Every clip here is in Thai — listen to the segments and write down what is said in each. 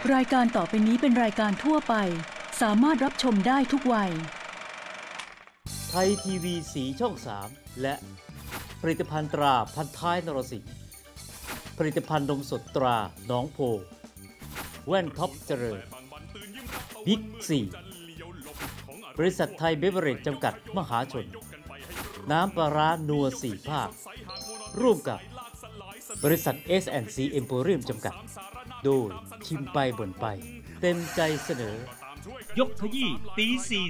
รายการต่อไปนี้เป็นรายการทั่วไปสามารถรับชมได้ทุกวัยไทยทีวีสีช่อง 3และผลิตภัณฑ์ตราพันท้ายนรสิงห์ผลิตภัณฑ์นมสดตราหนองโพแว่นท็อปเจริญบิ๊กซีบริษัทไทยเบเวอเรจจำกัดมหาชนน้ำปลาร้านัว4ภาคร่วมกับบริษัท S&C Emporium จำกัดโดยชิมไปบ่นไปเต็มใจเสนอยกขยี้ตี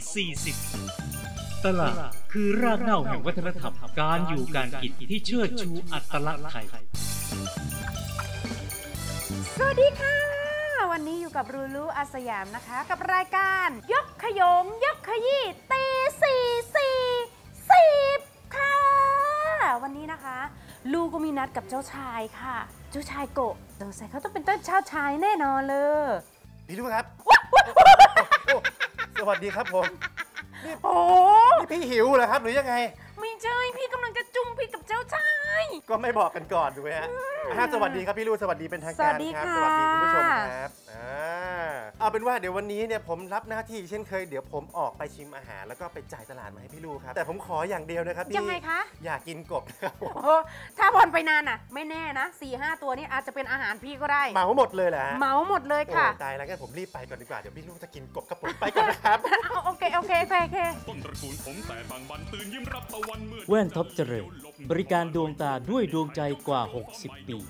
4:40 ตลาดคือรากเหง้าแห่งวัฒนธรรมการอยู่การกินที่เชิดชูอัตลักษณ์ไทยสวัสดีค่ะวันนี้อยู่กับรูลูอาสยามนะคะกับรายการยกขยงยกขยี้ตี4:40ค่ะวันนี้นะคะลูกก็มีนัดกับเจ้าชายค่ะเจ้าชายโกะสงสัยเขาต้องเป็นเจ้าชายแน่นอนเลยพี่ลูกครับ สวัสดีครับผมนี่พี่หิวเหรอครับหรือยังไงไม่ใช่พี่กำลังจะจุ่มพี่กับเจ้าชายก็ไม่บอกกันก่อนถูกไหมฮะสวัสดีครับพี่ลูกสวัสดีเป็นทางการครับสวัสดีคุณผู้ชมครับเอาเป็นว่าเดี๋ยววันนี้เนี่ยผมรับหน้าที่เช่นเคยเดี๋ยวผมออกไปชิมอาหารแล้วก็ไปจ่ายตลาดมาให้พี่ลูกครับแต่ผมขออย่างเดียวนะครับพี่ยังไงคะอยากกินกบนะครับถ้าบอลไปนานอ่ะไม่แน่นะ 4-5 ตัวนี้อาจจะเป็นอาหารพี่ก็ได้เหมาหมดเลยแหละเหมาหมดเลยค่ะตายแล้วงั้นผมรีบไปก่อนดีกว่าเดี๋ยวพี่ลูกจะกินกบกับผมไปก่อนนะครับโอเคต้นตระกูลผมแต่บางบันตื่นยิ้มรับตะวันเมื่อแว่นท็อปเจริญบริการดวงตาด้วยดวงใจกว่า60 ปี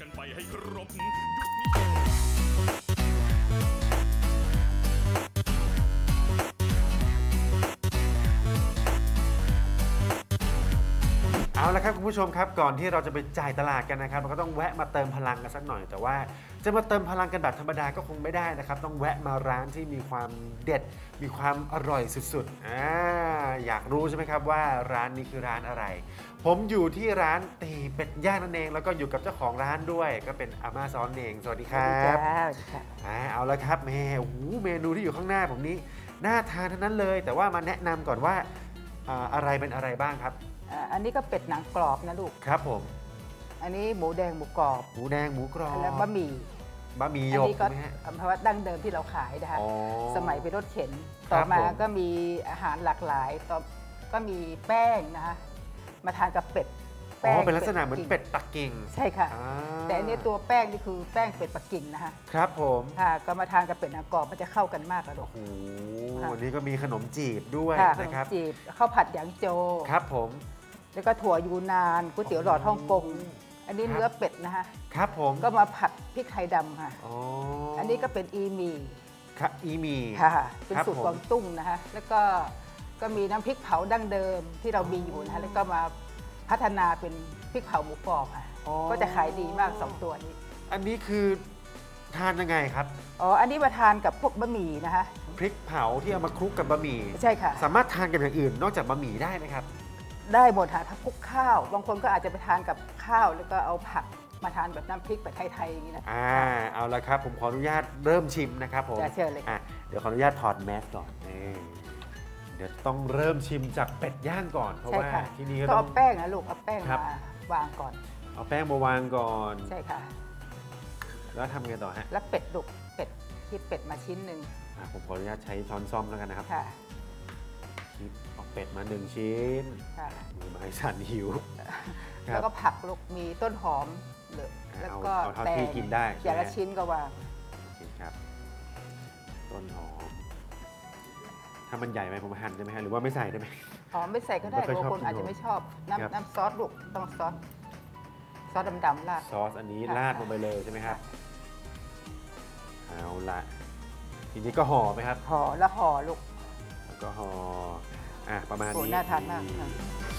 เอาละครับคุณผู้ชมครับก่อนที่เราจะไปจ่ายตลาดกันนะครับเราก็ต้องแวะมาเติมพลังกันสักหน่อยแต่ว่าจะมาเติมพลังกันแบบธรรมดาก็คงไม่ได้นะครับต้องแวะมาร้านที่มีความเด็ดมีความอร่อยสุดๆอยากรู้ใช่ไหมครับว่าร้านนี้คือร้านอะไรผมอยู่ที่ร้านตีเป็ดย่างนั่นเองแล้วก็อยู่กับเจ้าของร้านด้วยก็เป็นอาม่าซ้อนเองสวัสดีครับเอาละครับเมนูที่อยู่ข้างหน้าผมนี้น่าทานทั้งนั้นเลยแต่ว่ามาแนะนำก่อนว่าอะไรเป็นอะไรบ้างครับอันนี้ก็เป็ดหนังกรอบนะลูกครับผมอันนี้หมูแดงหมูกรอบหมูแดงหมูกรอบแล้วบะหมี่หยกใช่ไหมฮะเพราะว่าดั้งเดิมที่เราขายนะคะสมัยเป็นรถเข็นต่อมาก็มีอาหารหลากหลายต่อก็มีแป้งนะคะมาทานกับเป็ดเป็นลักษณะเหมือนเป็ดปักกิ่งใช่ค่ะแต่อันนี้ตัวแป้งนี่คือแป้งเป็ดปักกิ่งนะคะครับผมค่ะก็มาทานกับเป็ดหนังกรอบมันจะเข้ากันมากกระดกวันนี้ก็มีขนมจีบด้วยนะครับจีบข้าวผัดหยางโจครับผมแล้วก็ถั่วยูนานก๋วยเตี๋ยวหลอดฮ่องกงอันนี้เนื้อเป็ดนะคะครับผมก็มาผัดพริกไทยดำค่ะอันนี้ก็เป็นอีมีครับอีมีค่ะเป็นสูตรกวางตุ้งนะคะแล้วก็มีน้ำพริกเผาดั้งเดิมที่เรามีอยู่นะคะแล้วก็มาพัฒนาเป็นพริกเผาหมูกรอบค่ะก็จะขายดีมาก2ตัวนี้อันนี้คือทานยังไงครับอันนี้มาทานกับพวกบะหมี่นะคะพริกเผาที่เอามาคลุกกับบะหมี่ใช่ค่ะสามารถทานกับอย่างอื่นนอกจากบะหมี่ได้ไหมครับได้หมดค่ะถ้าคลุกข้าวบางคนก็อาจจะไปทานกับข้าวแล้วก็เอาผักมาทานแบบน้ำพริกแบบไทยๆอย่างนี้นะเอาละครับผมขออนุญาตเริ่มชิมนะครับผมเชิญเลยเดี๋ยวขออนุญาตถอดแมสก่อนเดี๋ยวต้องเริ่มชิมจากเป็ดย่างก่อนเพราะว่าที่นี่ก็ต้องเอาแป้งนะลูกเอาแป้งมาวางก่อนเอาแป้งมาวางก่อนใช่ค่ะแล้วทำไงต่อฮะแล้วเป็ดลูกเป็ดที่เป็ดมาชิ้นหนึ่งผมขออนุญาตใช้ช้อนซ่อมแล้วกันนะครับค่ะเอาเป็ดมา1ชิ้นมือไม้สั่นหิวแล้วก็ผักลูกมีต้นหอมแล้วก็แตงกินได้อย่างละชิ้นก็วางครับต้นหอมถ้ามันใหญ่ไหมผมหั่นได้ไหมฮะหรือว่าไม่ใส่ได้ไหมไม่ใส่ก็ได้บางคนอาจจะไม่ชอบน้ำซอสลูกต้องซอสดำๆราดซอสอันนี้ราดลงไปเลยใช่ไหมครับเอาละทีนี้ก็ห่อไหมครับห่อแล้วห่อลูกแล้วก็ห่อประมาณนี้น่าทานมากค่ะ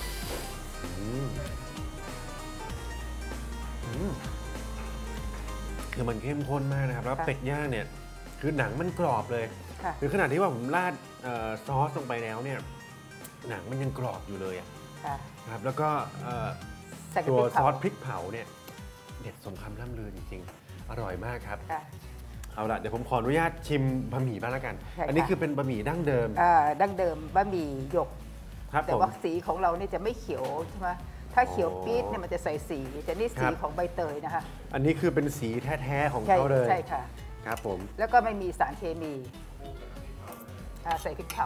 คือมันเข้มข้นมากนะครับแล้วเป็ดย่างเนี่ยคือหนังมันกรอบเลยคือขนาดที่ว่าผมราดซอสลงไปแล้วเนี่ยหนังมันยังกรอบอยู่เลยครับแล้วก็ตัวซอสพริกเผาเนี่ยเด็ดสมคำล่ำลือจริงๆอร่อยมากครับเอาละเดี๋ยวผมขออนุญาตชิมบะหมี่บ้างแล้วกันอันนี้คือเป็นบะหมี่ดั้งเดิมดั้งเดิมบะหมี่หยกแต่ว่าสีของเราเนี่ยจะไม่เขียวใช่ไหมถ้าเขียวปี๊ดเนี่ยมันจะใส่สีแต่นี่สีของใบเตยนะคะอันนี้คือเป็นสีแท้ๆของเขาเลยใช่ค่ะครับผมแล้วก็ไม่มีสารเคมีใส่พริกเผา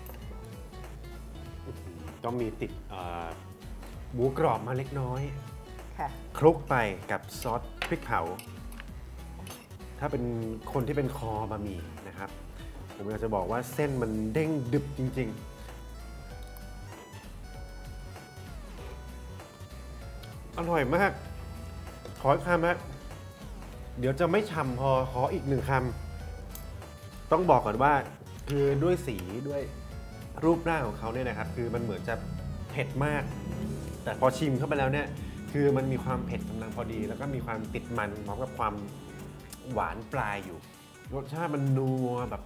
ต้องมีติดหมูกรอบมาเล็กน้อยค่ะคลุกไปกับซอสพริกเผา ถ้าเป็นคนที่เป็นคอบะหมี่นะครับ ผมอยากจะบอกว่าเส้นมันเด้งดึบจริงๆ อร่อยมาก ขออีกคำฮะเดี๋ยวจะไม่ฉ่ำพอขออีก1 คำต้องบอกก่อนว่าคือด้วยสีด้วยรูปร่างของเขาเนี่ยนะครับ คือมันเหมือนจะเผ็ดมาก แต่พอชิมเข้าไปแล้วเนี่ยคือมันมีความเผ็ดกำลังพอดี แล้วก็มีความติดมันพร้อมกับความหวานปลายอยู่รสชาติมันนัวแบบ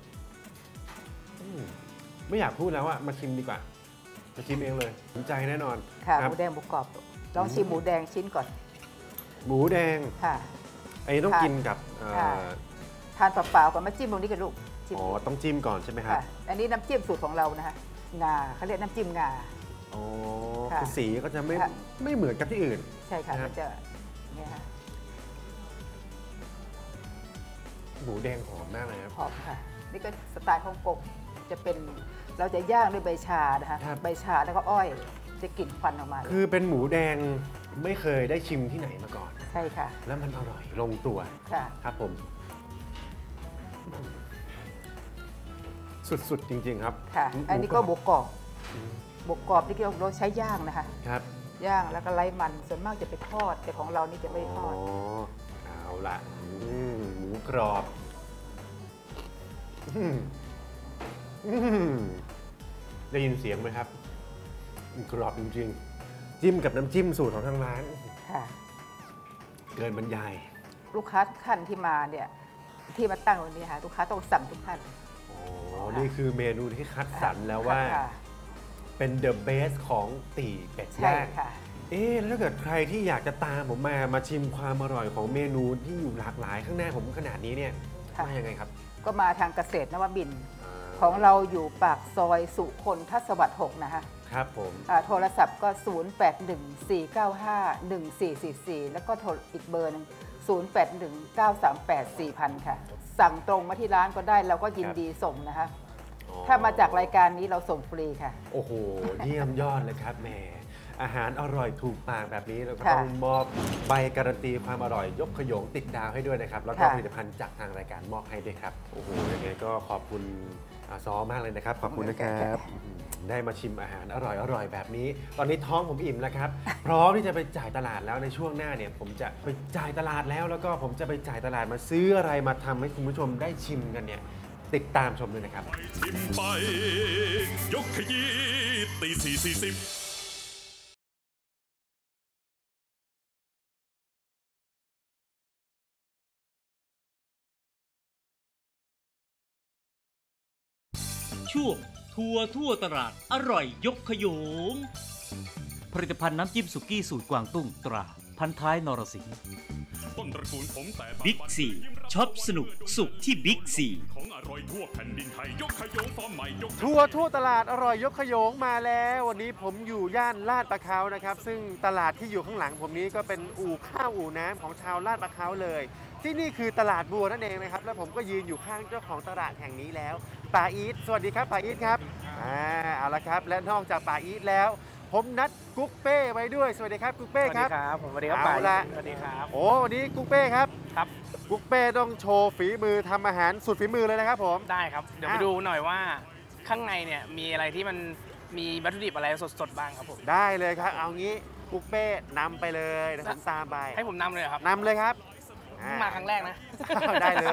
ไม่อยากพูดแล้วอะมาชิมดีกว่ามาชิมเองเลยสนใจแน่นอนค่ะรับหมูแดงหมูกรอบลองชิมหมูแดงชิ้นก่อนหมูแดงค่ะไอ้ต้องกินกับค่ะ ทานเปล่าๆก่อนมาจิ้มตรงนี้กันลูกจิ้มอ๋อต้องจิ้มก่อนใช่ไหมครับค่ะ อันนี้น้ำจิ้มสูตรของเรานะคะงาเขาเรียกน้ำจิ้มงาอ๋อค่ะคือสีก็จะไม่ค่ะไม่เหมือนกับที่อื่นใช่ค่ะนะฮะมันจะเนี่ยค่ะหมูแดงหอมมากเลยครับหอมค่ะ นี่ก็สไตล์ฮ่องกงจะเป็นเราจะย่างด้วยใบชานะคะครับใบชาแล้วก็อ้อยจะกลิ่นควันออกมาเลยคือเป็นหมูแดงไม่เคยได้ชิมที่ไหนมาก่อนใช่ค่ะแล้วมันอร่อยลงตัวค่ะครับผม สุดๆจริงๆครับค่ะ อันนี้ก็หมูกรอบหมูกรอบที่เราใช้ย่างนะคะครับย่างแล้วก็ไร้มันส่วนมากจะไปทอดแต่ของเรานี่จะไม่ทอดเอาละหมูกรอบได้ยินเสียงไหมครับกรอบจริงๆ จิ้มกับน้ำจิ้มสูตรของทางร้านค่ะเกินบรรยายลูกค้าทุกท่านที่มาเนี่ยที่มาตั้งวันนี้ค่ะลูกค้าต้องสั่งทุกท่านอ๋อ นี่คือเมนูที่คัดสรรแล้วว่าค่ะเป็นเดอะเบสของตีเป็ดใช่ย่างค่ะแล้วถ้าเกิดใครที่อยากจะตามผมมาชิมความอร่อยของเมนูที่อยู่หลากหลายข้างหน้าผมขนาดนี้เนี่ยค่ะมายังไงครับก็มาทางเกษตรนวมินทร์ของเราอยู่ปากซอยสุคนทศวรรษ6นะคะครับผมโทรศัพท์ก็ 0814951444 แล้วก็โทรอีกเบอร์หนึง0819384000 ค่ะ สั่งตรงมาที่ร้านก็ได้เราก็ยินดีส่งนะคะ ถ้ามาจากรายการนี้เราส่งฟรีค่ะโอ้โห เยี่ยมยอดเลยครับแหมอาหารอร่อยถูกปากแบบนี้เราก็ค่ะต้องมอบใบการันตีความอร่อย ยกขยงติดดาวให้ด้วยนะครับ แล้วก็ค่ะผลิตภัณฑ์จากทางรายการมอบให้ด้วยครับ โอ้โหยังไงก็ขอบคุณซ้อมากเลยนะครับ ขอบคุณนะครับได้มาชิมอาหารอร่อยแบบนี้ ตอนนี้ท้องผมอิ่มแล้วครับ พร้อมที่จะไปจ่ายตลาดแล้วในช่วงหน้าเนี่ยผมจะไปจ่ายตลาดแล้วก็ผมจะไปจ่ายตลาดมาซื้ออะไรมาทำให้คุณผู้ชมได้ชิมกันเนี่ยติดตามชมด้วยนะครับชิมไป ยกขยี้ตี4:40 ช่วงทัวร์ทั่วตลาดอร่อยยกขยงผลิตภัณฑ์น้ำจิ้มสุกี้สูตรกวางตุ้งตราพันท้ายนรสิงห์ต้นตระกูลผมแต่บางบิ๊กบันซียิ้มรับช็อปสนุกสุขที่บิ๊กซีของอร่อยทั่วแผ่นดินไทยยกขยงฟอร์มใหม่ยกทัวร์ทั่วตลาดอร่อยยกขยงมาแล้ว วันนี้ผมอยู่ย่านลาดปะเขานะครับ ซึ่งตลาดที่อยู่ข้างหลังผมนี้ก็เป็นอู่ข้าวอู่น้ำของชาวลาดปะเขาเลย ที่นี่คือตลาดบัวนั่นเองนะครับแล้วผมก็ยืนอยู่ข้างเจ้าของตลาดแห่งนี้แล้วป่าอีทสวัสดีครับป่าอีทครับเอาละครับและนอกจากป่าอีทแล้ว ผมนัดกุ๊กเป้ไว้ด้วยสวัสดีครับกุ๊กเป้ครับผมสวัสดีครับเอาละสวัสดีครับโอ้วันนี้กุ๊กเป้ครับครับกุ๊กเป้ต้องโชว์ฝีมือทำอาหารสุดฝีมือเลยนะครับผมได้ครับ เดี๋ยวไปดูหน่อยว่าข้างในเนี่ยมีอะไรที่มันมีวัตถุดิบอะไรสดๆบ้างครับผมได้เลยครับ เอางี้กุ๊กเป้นำไปเลยเดี๋ยวผมตามไปให้ผมนำเลยเหรอครับนำเลยครับเพิ่งมาครั้งแรกนะได้เลย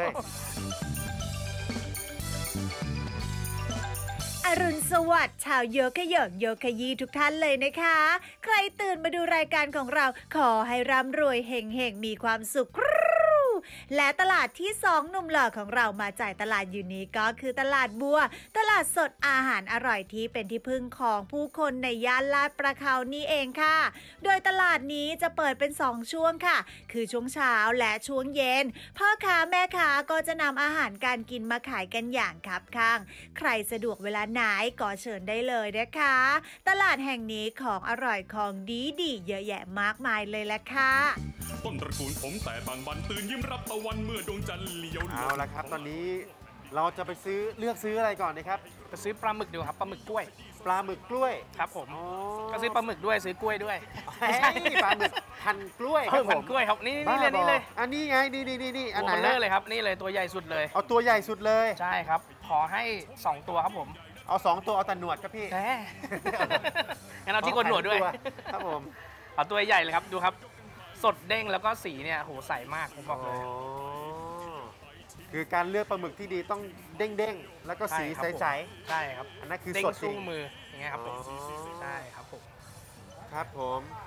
อรุณสวัสดิ์ชาวโยกขยงโยกขยีทุกท่านเลยนะคะ ใครตื่นมาดูรายการของเราขอให้ร่ำรวยเฮงๆมีความสุข และตลาดที่2หนุ่มหล่อของเรามาจ่ายตลาดอยู่นี้ก็คือตลาดบัว ตลาดสดอาหารอร่อยที่เป็นที่พึ่งของผู้คนในย่านลาดประเขานี่เองค่ะ โดยตลาดนี้จะเปิดเป็น2ช่วงค่ะคือช่วงเช้าและช่วงเย็นพ่อค้าแม่ค้าก็จะนำอาหารการกินมาขายกันอย่างคับข้างใครสะดวกเวลาไหนก็เชิญได้เลยนะคะ ตลาดแห่งนี้ของอร่อยของดีๆเยอะแยะมากมายเลยแหละค่ะต้นตระกูลผมแต่บางบันตื่นยิ้มรับตะวันเมื่อดวงจันทร์เลี้ยวเอาละครับตอนนี้เราจะไปเลือกซื้ออะไรก่อนนะครับไปซื้อปลาหมึกดูครับปลาหมึกกล้วยปลาหมึกกล้วยครับผมอ๋อก็ซื้อปลาหมึกด้วยซื้อกล้วยด้วยเฮ้ยปลาหมึกพันกล้วยคเอรัอบผพันมกล้วยครับนี่บ้านี่เลยนี่เลยอันนี้ไงนี่อันโอ้ไหนเบลเลอฮะร์เลยครับนี่เลยตัวใหญ่สุดเลยเอาตัวใหญ่สุดเลยใช่ครับขอให้2ตัวครับผมเอา2ตัวเอาแต่หนวดครับพี่แหมงั้นเอาที่โกนหนวดด้วยครับผมเอาตัวใหญ่เลยครับดูครับ สดเด้งแล้วก็สีเนี่ยโหใสมากผมบอกเลยคือการเลือกปลาหมึกที่ดีต้องเด้งๆแล้วก็สีใช่ครับผมใสใช่ครับๆอันนั้นคือเด้งสดจริสู้งมืออย่างเงี้ยครับผมอ๋อใช่ครับผมครับผม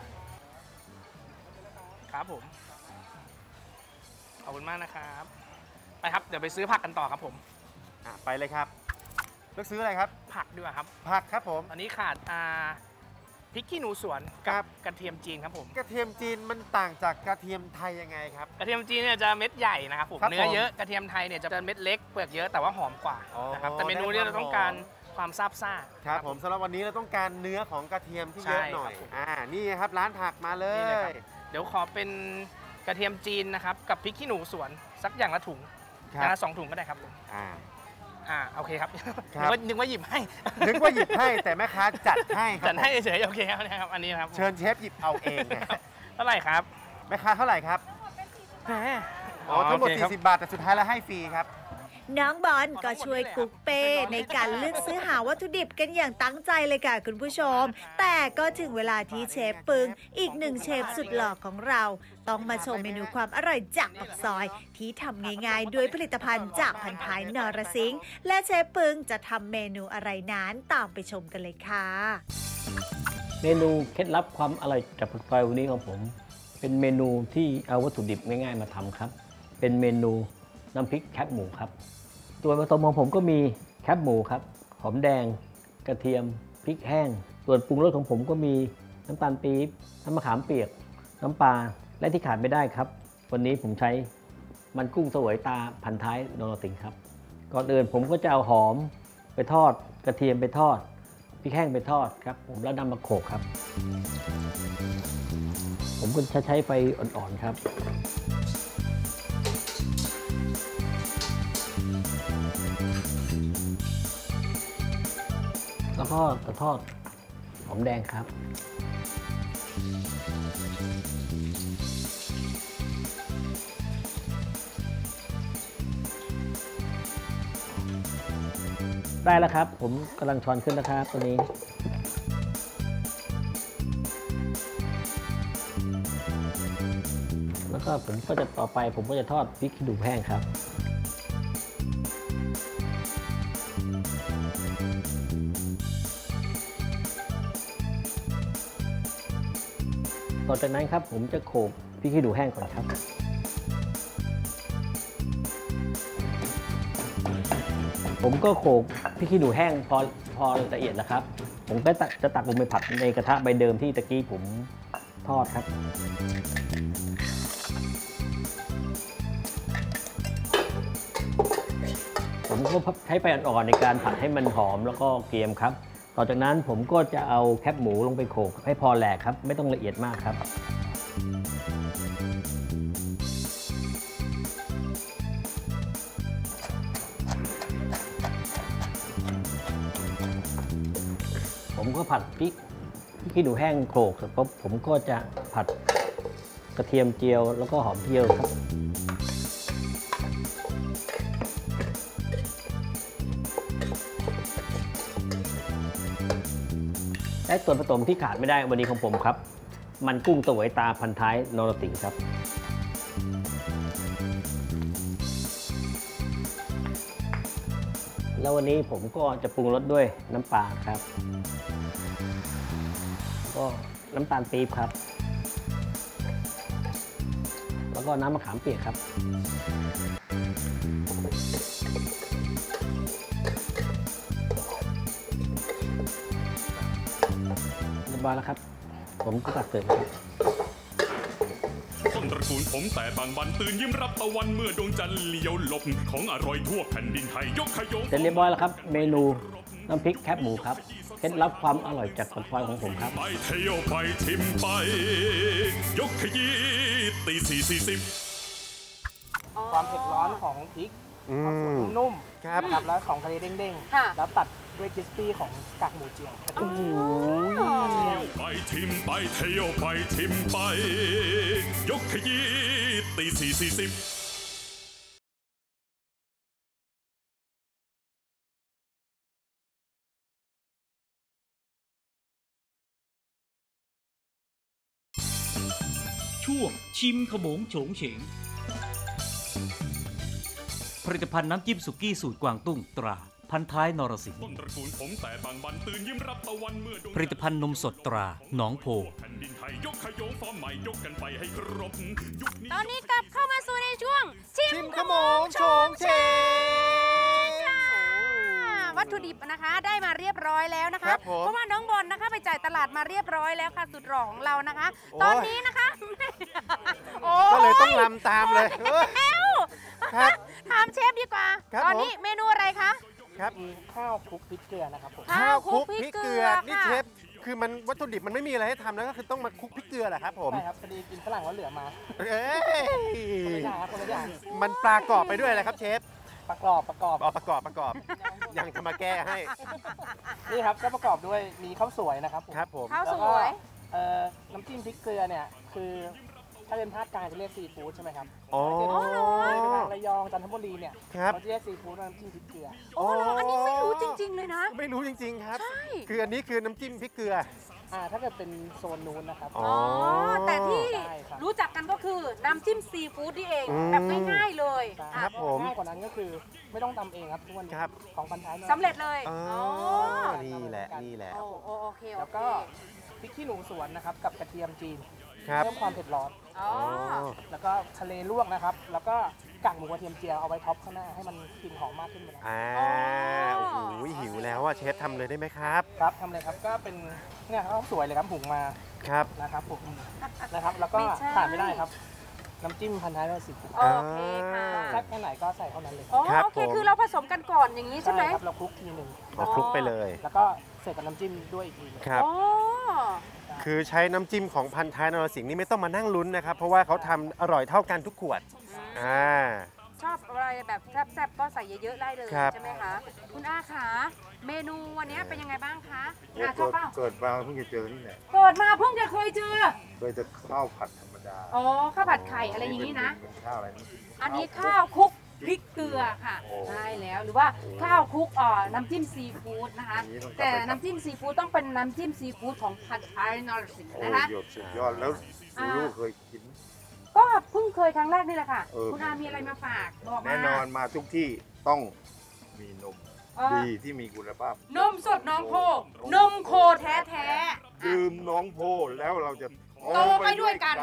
ครับผมขอบคุณมากนะครับไปครับเดี๋ยวไปซื้อผักกันต่อครับผมไปเลยครับเลือกซื้ออะไรครับผักดีกว่าครับผักครับผมอันนี้ขาดพริกขี้หนูสวนครักับ กระเทียมจีนครับผมกระเทียมจีนมันต่างจากกระเทียมไทยยังไงครับกระเทียมจีนเนี่ยจะเม็ดใหญ่นะครับผมครับเนื้อเยอะกระเทียมไทยเนี่ยจะเม็ดเล็กเปลือกเยอะแต่ว่าหอมกว่าอ๋อนะครับแต่เมนูนี้เราต้องการความซาบซ่าครับผมสำหรับวันนี้เราต้องการเนื้อของกระเทียมที่เยอะหน่อยใช่ครับผมนี่ครับร้านผักมาเลนี่เลยครัยบเดี๋ยวขอเป็นกระเทียมจีนนะครับกับพริกขี้หนูสวนสักอย่างละถุงคอย่างรับละ2 ถุงก็ได้ครับผม โอเคครับครับนึกว่าหยิบให้นึกว่าหยิบให้แต่แม่ค้าจัดให้ครับจัดให้เฉยๆโอเคครับนะครับอันนี้นะครับเชิญเชฟหยิบเอาเองนะเท่าไหร่ครับแม่ค้าเท่าไหร่ครับแหมทั้งหมดโอเคครับ 40 บาทแต่สุดท้ายแล้วให้ฟรีครับน้องบอลก็ช่วยกุ๊กเป้ในการเลือกซื้อหาวัตถุดิบกันอย่างตั้งใจเลยค่ะคุณผู้ชม แต่ก็ถึงเวลาที่เชฟปึงอีกหนึ่งเชฟสุดหล่อของเรา ต้องมาโชว์เมนูความอร่อยจากปักซอย ที่ทำง่ายๆด้วยผลิตภัณฑ์จากพันท้ายนรสิงห์และเชฟปึงจะทำเมนูอะไรนั้นตามไปชมกันเลยค่ะเมนูเคล็ดลับความอร่อยจากผักซอยวันนี้ของผม เป็นเมนูที่เอาวัตถุดิบง่ายๆมาทำครับ เป็นเมนูน้ำพริกแคบหมูครับตัวผสมของผมก็มีแคบหมูครับหอมแดงกระเทียมพริกแห้งส่วนปรุงรสของผมก็มีน้ำตาลปี๊บน้ำมะขามเปียกน้ำปลาและที่ขาดไม่ได้ครับวันนี้ผมใช้มันกุ้งเสวยตาพันท้ายนรสิงห์ครับก่อนอื่นผมก็จะเอาหอมไปทอดกระเทียมไปทอดพริกแห้งไปทอดครับผมแล้วนำมาโขลกครับผมก็จะใช้ไฟอ่อนๆครับแล้วก็จะทอดหอมแดงครับได้แล้วครับผมกำลังช้อนขึ้นแล้วครับตัวนี้แล้วก็ผมก็จะต่อไปผมก็จะทอดพริกขี้หนูแห้งครับต่อจากนั้นครับผมจะโขลกพริกขี้หนูแห้งก่อนครับผมก็โขลกพริกขี้หนูแห้งพอละเอียดแล้วครับผมก็จะตักลงไปผัดในกระทะใบเดิมที่ตะกี้ผมทอดครับผมก็ใช้ไฟอ่อนๆในการผัดให้มันหอมแล้วก็เกรียมครับต่อจากนั้นผมก็จะเอาแคบหมูลงไปโขลกให้พอแหลกครับไม่ต้องละเอียดมากครับผมก็ผัดพริกขี้หนูแห้งโขลกเสร็จปุ๊บผมก็จะผัดกระเทียมเจียวแล้วก็หอมเจียวครับและส่วนผสมที่ขาดไม่ได้วันนี้ของผมครับมันกุ้งเสวยตาพันท้ายนรสิงห์ครับแล้ววันนี้ผมก็จะปรุงรสด้วยน้ำปลาครับก็น้ำตาลปี๊บครับแล้วก็น้ำมะขามเปียกครับเรียบร้อยแล้วครับผมก็ตักเสิร์ฟครับต้นตระกูลผมแต่บางบันตื่นยิ้มรับตะวันเมื่อดวงจันทร์เลี้ยวหลบของอร่อยทั่วแผ่นดินไทยยกขยงเสร็จเรียบร้อยแล้วครับเมนูน้ำพริกแคบหมูครับเคล็ดลับความอร่อยจากผักซอยของผมครับไปเที่ยวไปชิมไป ยกขยี้ตี4:40 ความเผ็ดร้อนของพริกความสดนุ่มๆนะครับแล้วของทะเลเด้งๆแล้วตัดด้วยคริสปี้ของกากหมูเจียวเที่ยวไปทิมไปเที่ยวไปทิมไปยกขยี้ตี4:40 ช่วงชิมขโมงโฉงเฉงผลิตภัณฑ์น้ำจิ้มสุกี้สูตรกวางตุ้งตราพันท้ายนรสิงห์ต้นตระกูลผมแต่บางบันตื่นยิ้มรับตะวันเมื่อดวงผลิตภัณฑ์นมสดตราหนองโพแผ่นดินไทยยกขยงฟอร์มใหม่ยกกันไปให้ครบยุคนี้ตอนนี้กลับเข้ามาสู่ในช่วงชิมขโมงโฉงเฉงวัตถุดิบนะคะได้มาเรียบร้อยแล้วนะคะเพราะว่าน้องบอลนะคะไปจ่ายตลาดมาเรียบร้อยแล้วค่ะสุดหล่อของเรานะคะตอนนี้นะคะก็เลยต้องลำตามเลยครับถามเชฟดีกว่าตอนนี้เมนูอะไรคะครับข้าวคลุกพริกเกลือนะครับผมข้าวคลุกพริกเกลือนี่เชฟคือมันวัตถุดิบมันไม่มีอะไรให้ทำแล้วก็คือต้องมาคลุกพริกเกลือแหละครับผมใช่ครับพอดีกินฝรั่งแล้วเหลือมาคนละอย่างมันปลากรอบไปด้วยอะไรครับเชฟประกอบยังจะมาแก้ให้นี่ครับก็ประกอบด้วยมีข้าวสวยนะครับผมข้าวสวยน้ำจิ้มพริกเกลือเนี่ยคือถ้าเป็นภาคกลางจะเรียกซีฟู้ดใช่ไหมครับอ๋อระยองจันทบุรีเนี่ยเขาจะเรียกซีฟู้ดน้ำจิ้มพริกเกลืออันนี้ไม่รู้จริงๆเลยนะไม่รู้จริงๆครับคืออันนี้คือน้ำจิ้มพริกเกลือถ้าเกิดเป็นโซนนู้นนะครับแต่ที่รู้จักกันก็คือน้ำจิ้มซีฟู้ดนี่เองแบบง่ายๆเลยครับผมง่ายกว่านั้นก็คือไม่ต้องทำเองครับทุกวันของพันท้ายสำเร็จเลยนี่แหละโอเคแล้วก็พริกขี้หนูสวนนะครับกับกระเทียมจีนเพิ่มความเผ็ดร้อนแล้วก็ทะเลลวกนะครับแล้วก็กากหมูกระเทียมเจียวเอาไว้ท็อปข้างหน้าให้มันกลิ่นหอมมากขึ้นเลยโอ้โหหิวแล้วเชฟทำเลยได้ไหมครับครับทำเลยครับก็เป็นเนี่ยข้าวสวยเลยครับหุงมาครับนะครับผมนะครับแล้วก็ขาดไม่ได้ครับน้ำจิ้มพันท้ายนรสิงห์โอเคค่ะแซ่บแค่ไหนก็ใส่เท่านั้นเลยโอเคคือเราผสมกันก่อนอย่างนี้ใช่ไหมครับเราคลุกทีนึงคลุกไปเลยแล้วก็เสร็จกับน้ำจิ้มด้วยอีกทีครับคือใช้น้ำจิ้มของพันท้ายนรสิงห์นี่ไม่ต้องมานั่งลุ้นนะครับเพราะว่าเขาทำอร่อยเท่ากันทุกขวดชอบอะไรแบบแซ่บๆก็ใส่เยอะๆได้เลยใช่ไหมคะคุณอาขาเมนูวันนี้เป็นยังไงบ้างคะชอบเปล่าเกิดมาเพิ่งจะเจอนี่แหละเกิดมาเพิ่งจะเคยเจอเคยจะข้าวผัดธรรมดาข้าวผัดไข่อะไรอย่างนี้นะข้าวอะไรอันนี้ข้าวคลุกพริกเกลือค่ะใช่แล้วหรือว่าข้าวคลุกน้ำจิ้มซีฟู้ดนะคะแต่น้ำจิ้มซีฟู้ดต้องเป็นน้ำจิ้มซีฟู้ดของพันท้ายนรสิงห์นะคะสุดยอดแล้วลูกเคยกินก็เพิ่งเคยครั้งแรกนี่แหละค่ะคุณอามีอะไรมาฝากบอกมาแน่นอนมาทุกที่ต้องมีนมดีที่มีคุณภาพนมสดน้องโพนมโคแท้ๆดื่มน้องโพแล้วเราจะโตไปด้วยกัน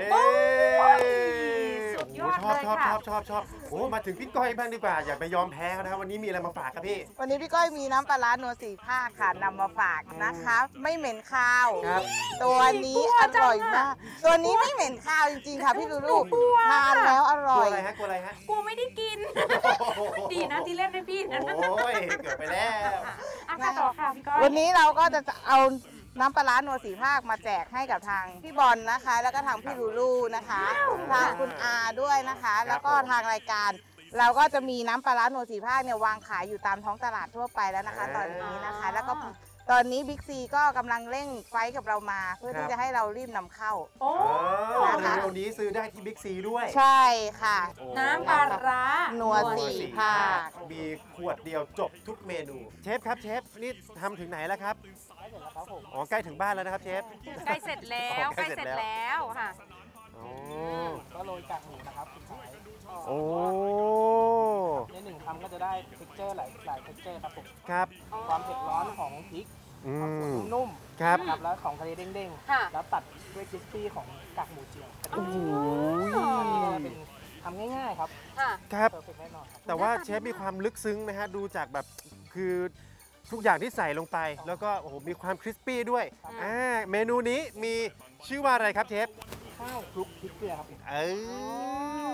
สุดยอดเลยค่ะชอบโอ้มาถึงพี่ก้อยบ้างดีกว่าอย่าไปยอมแพ้นะครับวันนี้มีอะไรมาฝากครับพี่วันนี้พี่ก้อยมีน้ำปลาร้านัว4 ภาคค่ะนำมาฝากนะคะไม่เหม็นคาวตัวนี้อร่อยมากตัวนี้ไม่เหม็นคาวจริงๆค่ะพี่ลูลูทานแล้วอร่อยกลัวอะไรฮะกูไม่ได้กินดีนะที่เล่นให้พี่นะโอ้ยเกือบไปแล้วต่อค่ะพี่ก้อยวันนี้เราก็จะเอาน้ำปลาร้านัว4 ภาคมาแจกให้กับทางพี่บอลนะคะแล้วก็ทางพี่ลูลูนะคะทางคุณอาด้วยนะคะแล้วก็ทางรายการเราก็จะมีน้ำปลาร้านัว4 ภาคเนี่ยวางขายอยู่ตามท้องตลาดทั่วไปแล้วนะคะตอนนี้นะคะแล้วก็ตอนนี้บิ๊กซีก็กำลังเร่งไฟกับเรามาเพื่อที่จะให้เรารีบนำเข้านะคะเดี๋ยวนี้ซื้อได้ที่บิ๊กซีด้วยใช่ค่ะน้ำปลาร้านัว4 ภาคมีขวดเดียวจบทุกเมนูเชฟครับเชฟนี่ทำถึงไหนแล้วครับใกล้ถึงบ้านแล้วนะครับเชฟใกล้เสร็จแล้วค่ะก็โรยกากหมูนะครับโอ้ใน1 คำก็จะได้ texture หลาย texture ครับผมครับความเผ็ดร้อนของพริกความสดนุ่มครับแล้วของทะเลเด้งๆแล้วตัดด้วยคริสปี้ของกากหมูเจียวโอ้โหอันนี้ก็เป็นทำง่ายๆครับครับแต่ว่าเชฟมีความลึกซึ้งนะฮะดูจากแบบคือทุกอย่างที่ใส่ลงไปแล้วก็โอ้โหมีความคริสปี้ด้วยเมนูนี้มีชื่อว่าอะไรครับเชฟข้าวคลุกพริกเกลือครับ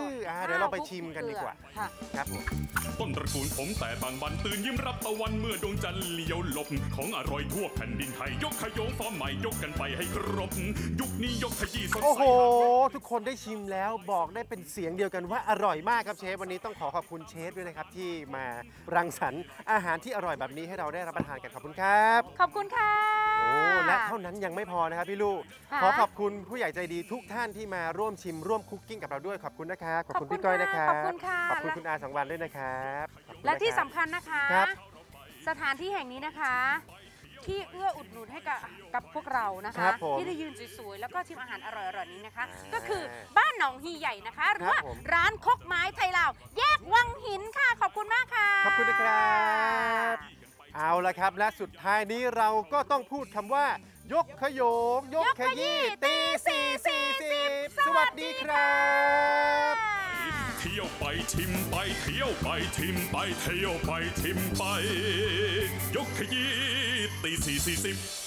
เดี๋ยวเราไปชิมกันดีกว่าครับผมต้นตระกูลผมแต่บางบันตื่นยิ้มรับตะวันเมื่อดวงจันทร์เลี้ยวหลบของอร่อยทั่วแผ่นดินไทยยกขยงฟอร์มใหม่ยกกันไปให้ครบยุคนี้ยกขยี้สดใสโอ้โหทุกคนได้ชิมแล้วบอกได้เป็นเสียงเดียวกันว่าอร่อยมากครับเชฟวันนี้ต้องขอบคุณเชฟด้วยนะครับที่มารังสรรค์อาหารที่อร่อยแบบนี้ให้เราได้รับประทานกันขอบคุณครับขอบคุณค่ะโอ้และเท่านั้นยังไม่พอนะครับพี่ลูกขอขอบคุณผู้ใหญ่ใจดีทุกท่านที่มาร่วมชิมร่วมคุกกิ้งกับเราด้วยขอบคุณนะครับขอบคุณพี่ก้อยนะครับขอบคุณค่ะขอบคุณคุณอาสังวรรณด้วยนะครับและที่สำคัญนะคะสถานที่แห่งนี้นะคะที่เอื้ออุดหนุนให้กับพวกเรานะคะที่ได้ยืนสวยๆแล้วก็ชิมอาหารอร่อยๆนี้นะคะก็คือบ้านหนองฮีใหญ่นะคะหรือว่าร้านคกไม้ไทยลาวแยกวังหินค่ะขอบคุณมากค่ะขอบคุณนะครับเอาละครับและสุดท้ายนี้เราก็ต้องพูดคำว่ายกขยงยกขยี้ตี40สวัสดีครับเที่ยวไปชิมไปเที่ยวไปชิมไปเที่ยวไปชิมไปยกขยี้ตี40